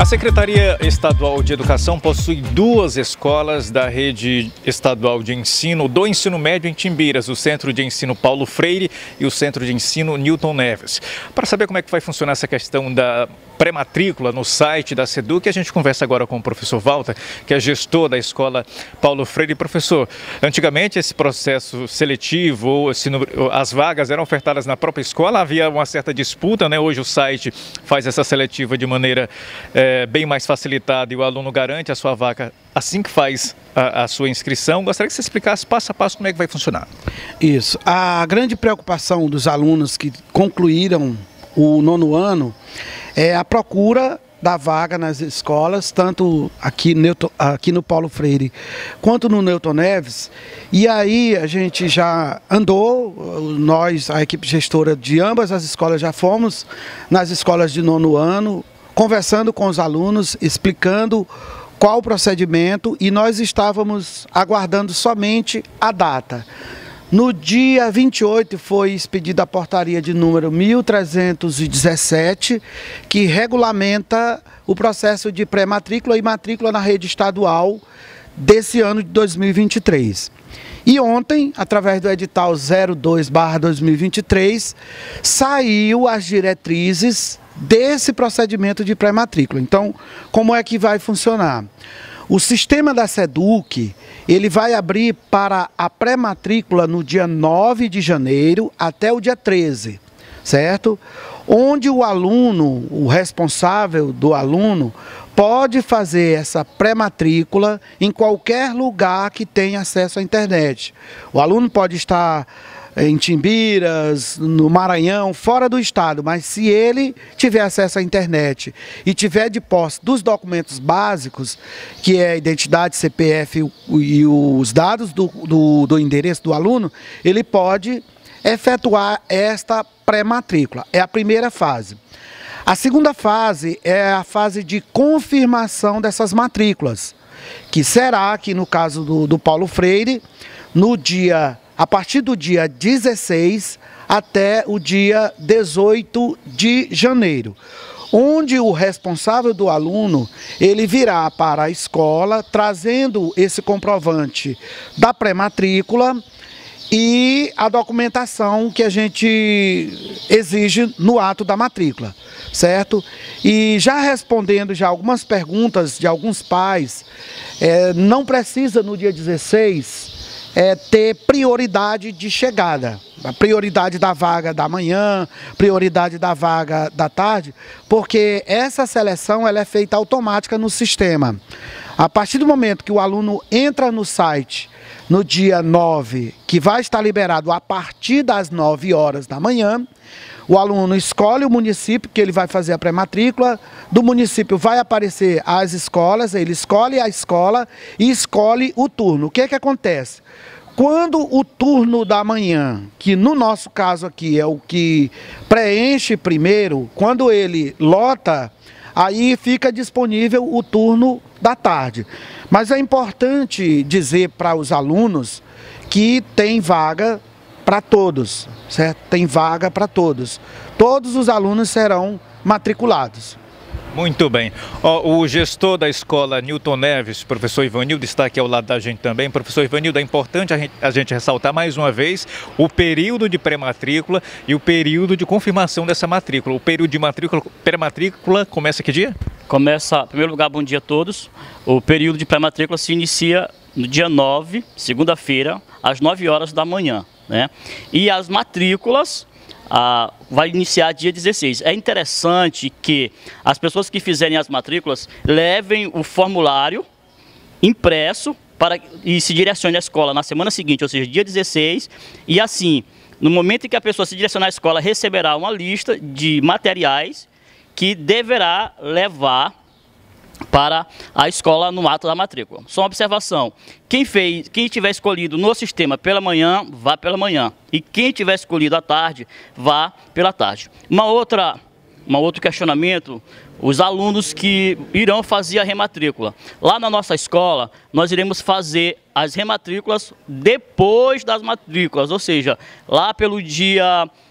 A Secretaria Estadual de Educação possui duas escolas da rede estadual de ensino do ensino médio em Timbiras, o Centro de Ensino Paulo Freire e o Centro de Ensino Newton Neves. Para saber como é que vai funcionar essa questão da pré-matrícula no site da SEDUC, a gente conversa agora com o professor Walter, que é gestor da escola Paulo Freire. Professor, antigamente esse processo seletivo, as vagas eram ofertadas na própria escola, havia uma certa disputa, né? Hoje o site faz essa seletiva de maneira bem mais facilitada e o aluno garante a sua vaga assim que faz a sua inscrição. Gostaria que você explicasse passo a passo como é que vai funcionar. Isso. A grande preocupação dos alunos que concluíram o nono ano é a procura da vaga nas escolas, tanto aqui no Paulo Freire quanto no Newton Neves. E aí a gente já andou, nós, a equipe gestora de ambas as escolas, já fomos nas escolas de nono ano, conversando com os alunos, explicando qual o procedimento, e nós estávamos aguardando somente a data. No dia 28 foi expedida a portaria de número 1317, que regulamenta o processo de pré-matrícula e matrícula na rede estadual desse ano de 2023. E ontem, através do edital 02/2023, saiu as diretrizes desse procedimento de pré-matrícula. Então, como é que vai funcionar? O sistema da SEDUC, ele vai abrir para a pré-matrícula no dia 9 de janeiro até o dia 13, certo? Onde o aluno, o responsável do aluno, pode fazer essa pré-matrícula em qualquer lugar que tenha acesso à internet. O aluno pode estar em Timbiras, no Maranhão, fora do estado, mas se ele tiver acesso à internet e tiver de posse dos documentos básicos, que é a identidade, CPF e os dados do endereço do aluno, ele pode efetuar esta pré-matrícula. É a primeira fase. A segunda fase é a fase de confirmação dessas matrículas, que será, aqui no caso do Paulo Freire, a partir do dia 16 até o dia 18 de janeiro, onde o responsável do aluno, ele virá para a escola trazendo esse comprovante da pré-matrícula e a documentação que a gente exige no ato da matrícula, certo? E já respondendo já algumas perguntas de alguns pais, não precisa no dia 16 ter prioridade de chegada, a prioridade da vaga da manhã, prioridade da vaga da tarde, porque essa seleção ela é feita automática no sistema. A partir do momento que o aluno entra no site, no dia 9, que vai estar liberado a partir das 9 horas da manhã, o aluno escolhe o município que ele vai fazer a pré-matrícula, do município vai aparecer as escolas, ele escolhe a escola e escolhe o turno. O que que acontece? Quando o turno da manhã, que no nosso caso aqui é o que preenche primeiro, quando ele lota, aí fica disponível o turno da tarde. Mas é importante dizer para os alunos que tem vaga para todos, certo? Tem vaga para todos. Todos os alunos serão matriculados. Muito bem. O gestor da escola Newton Neves, professor Ivanildo, está aqui ao lado da gente também. Professor Ivanildo, é importante a gente ressaltar mais uma vez o período de pré-matrícula e o período de confirmação dessa matrícula. O período de pré-matrícula começa que dia? Começa, em primeiro lugar, bom dia a todos. O período de pré-matrícula se inicia no dia 9, segunda-feira, às 9 horas da manhã, né? E as matrículas vai iniciar dia 16. É interessante que as pessoas que fizerem as matrículas levem o formulário impresso e se direcione à escola na semana seguinte, ou seja, dia 16, e assim, no momento em que a pessoa se direcionar à escola, receberá uma lista de materiais que deverá levar para a escola no ato da matrícula. Só uma observação, quem tiver escolhido no sistema pela manhã, vá pela manhã, e quem tiver escolhido à tarde, vá pela tarde. Um outro questionamento, os alunos que irão fazer a rematrícula. Lá na nossa escola, nós iremos fazer as rematrículas depois das matrículas, ou seja, lá pelo dia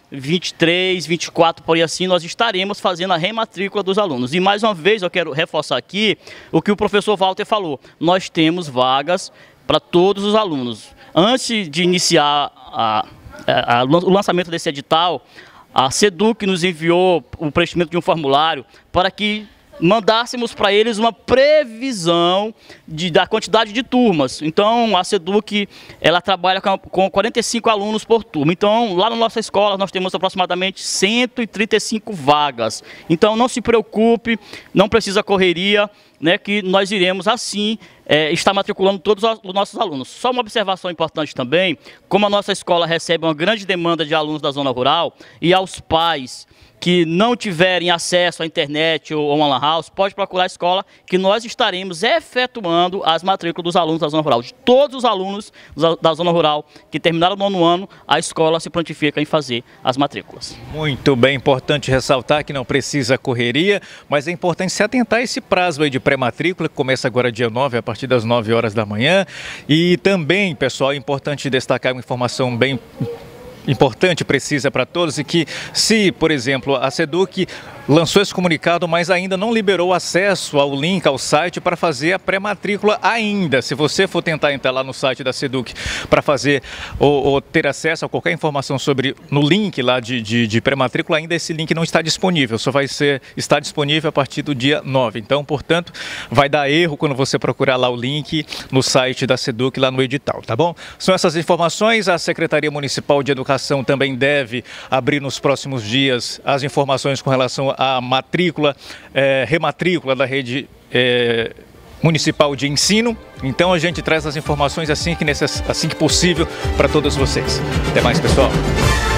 23, 24, por aí assim, nós estaremos fazendo a rematrícula dos alunos. E mais uma vez eu quero reforçar aqui o que o professor Walter falou. Nós temos vagas para todos os alunos. Antes de iniciar o lançamento desse edital, a SEDUC nos enviou o preenchimento de um formulário para que mandássemos para eles uma previsão da quantidade de turmas. Então, a SEDUC, ela trabalha com 45 alunos por turma. Então, lá na nossa escola, nós temos aproximadamente 135 vagas. Então, não se preocupe, não precisa correria, né, que nós iremos, assim, estar matriculando todos os nossos alunos. Só uma observação importante também, como a nossa escola recebe uma grande demanda de alunos da zona rural, e aos pais que não tiverem acesso à internet ou a uma lan house, pode procurar a escola, que nós estaremos efetuando as matrículas dos alunos da zona rural. De todos os alunos da zona rural que terminaram o 9º ano, a escola se prontifica em fazer as matrículas. Muito bem, importante ressaltar que não precisa correria, mas é importante se atentar a esse prazo aí de pré-matrícula, que começa agora dia 9, a partir das 9 horas da manhã. E também, pessoal, é importante destacar uma informação bem importante, precisa para todos, e que se, por exemplo, a SEDUC lançou esse comunicado, mas ainda não liberou acesso ao link, ao site para fazer a pré-matrícula ainda. Se você for tentar entrar lá no site da SEDUC para fazer ou ter acesso a qualquer informação no link lá de pré-matrícula, ainda esse link não está disponível, só vai estar disponível a partir do dia 9. Então, portanto, vai dar erro quando você procurar lá o link no site da SEDUC, lá no edital, tá bom? São essas informações. A Secretaria Municipal de Educação também deve abrir nos próximos dias as informações com relação à matrícula, rematrícula da rede municipal de ensino. Então a gente traz as informações assim que possível para todos vocês. Até mais, pessoal.